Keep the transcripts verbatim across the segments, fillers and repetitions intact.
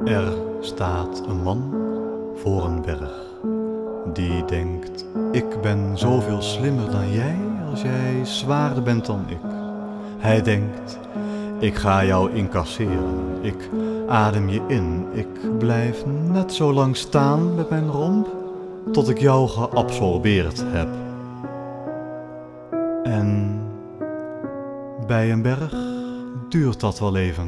Er staat een man voor een berg, die denkt, ik ben zoveel slimmer dan jij als jij zwaarder bent dan ik. Hij denkt, ik ga jou incasseren, ik adem je in, ik blijf net zo lang staan met mijn romp, tot ik jou geabsorbeerd heb. En bij een berg duurt dat wel even.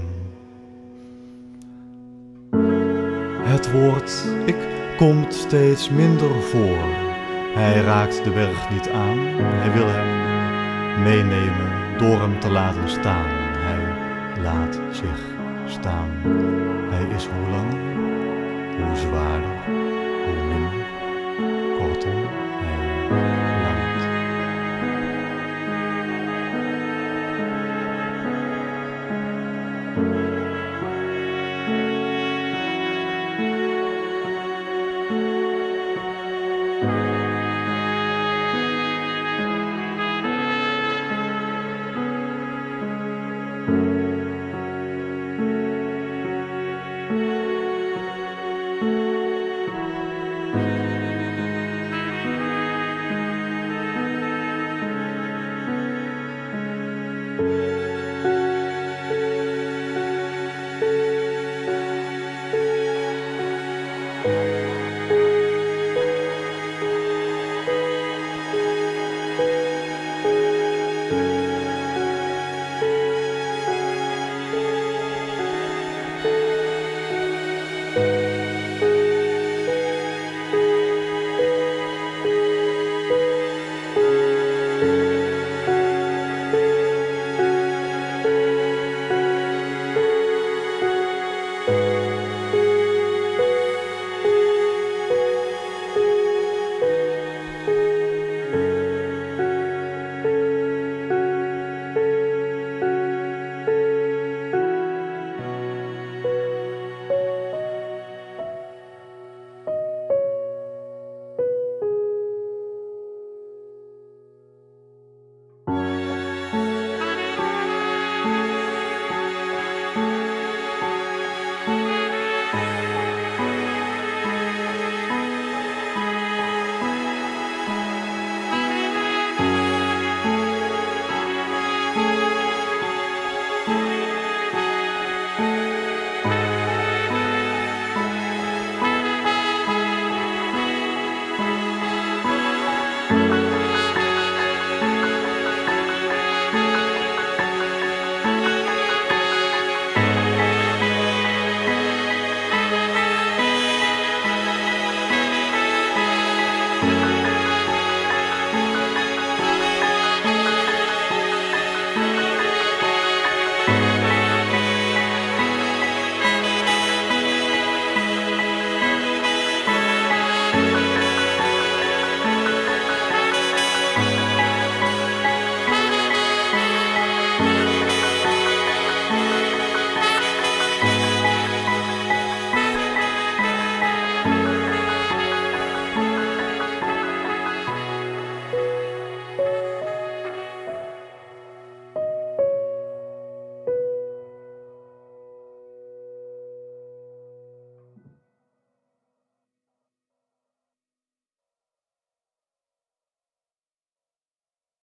Het woord ik komt steeds minder voor. Hij raakt de berg niet aan, hij wil hem meenemen door hem te laten staan. Hij laat zich staan. Hij is hoe langer, hoe zwaarder, hoe minder. Kortom, hij laat.